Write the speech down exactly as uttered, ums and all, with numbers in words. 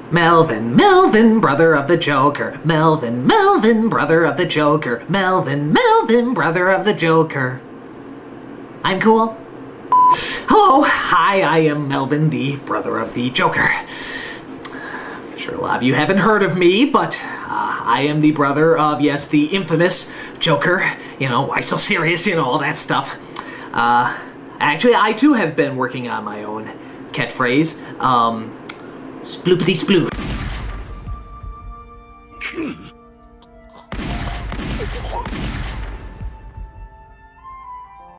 Melvin, Melvin, brother of the Joker. Melvin, Melvin, brother of the Joker. Melvin, Melvin, brother of the Joker. I'm cool. Hello, hi, I am Melvin, the brother of the Joker. I'm sure a lot of you haven't heard of me, but uh, I am the brother of, yes, the infamous Joker. You know, why so serious, you know, all that stuff. Uh, actually, I too have been working on my own catchphrase. Um... Sploopity sploof.